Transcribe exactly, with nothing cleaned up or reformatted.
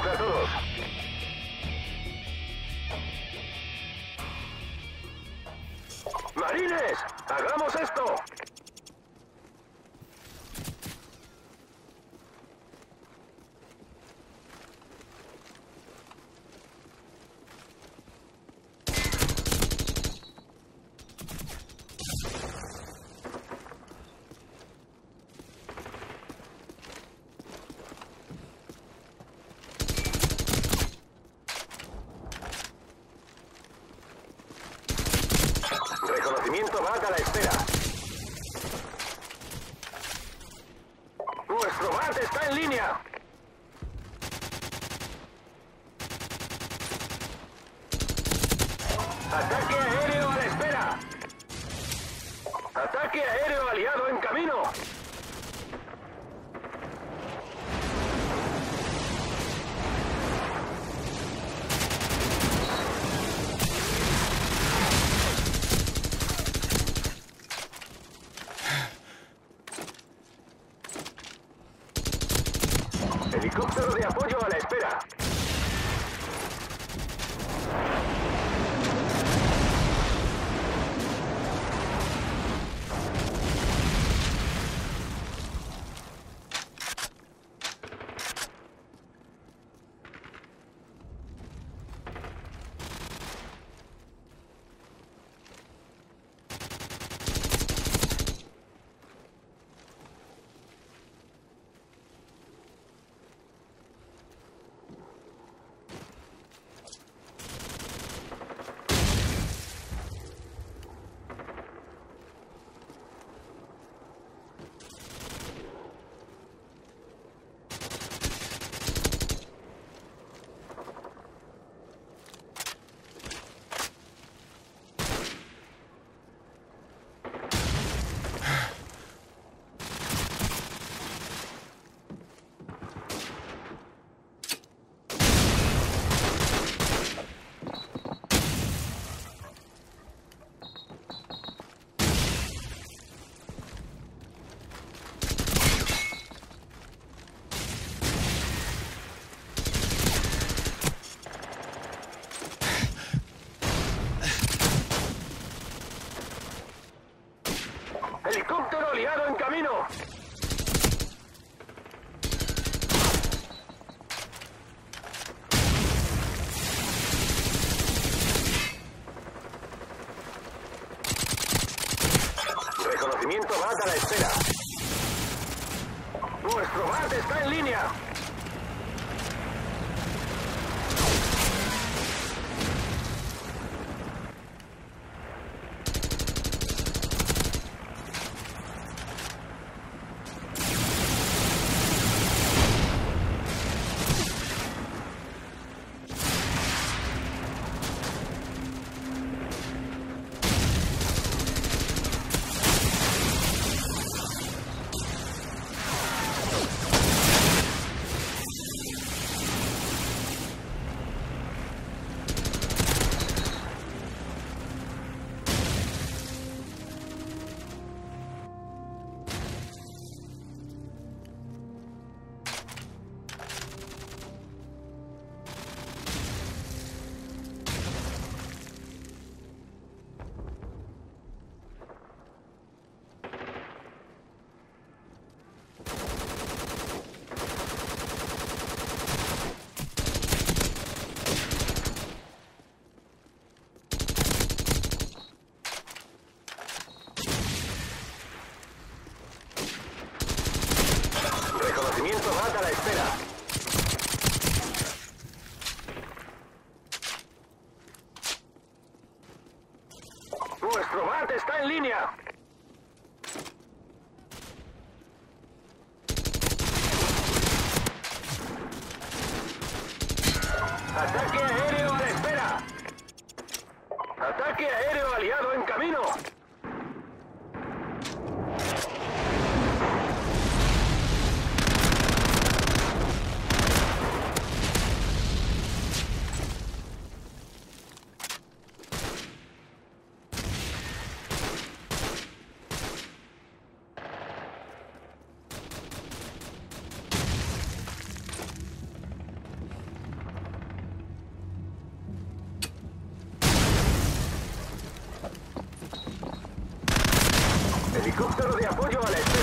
contra todos. ¡Marines! ¡Hagamos esto! Reconocimiento B A T a la espera. Nuestro B A T está en línea. Ataque aéreo a la espera. Ataque aéreo aliado en camino. Helicóptero de apoyo a la espera. Helicóptero aliado en camino. Reconocimiento B A T a la espera. Nuestro B A T está en línea. Reconocimiento B A T a la espera. Nuestro B A T está en línea. Ataque aéreo a la espera. Ataque aéreo aliado en camino. Helicóptero de apoyo al este.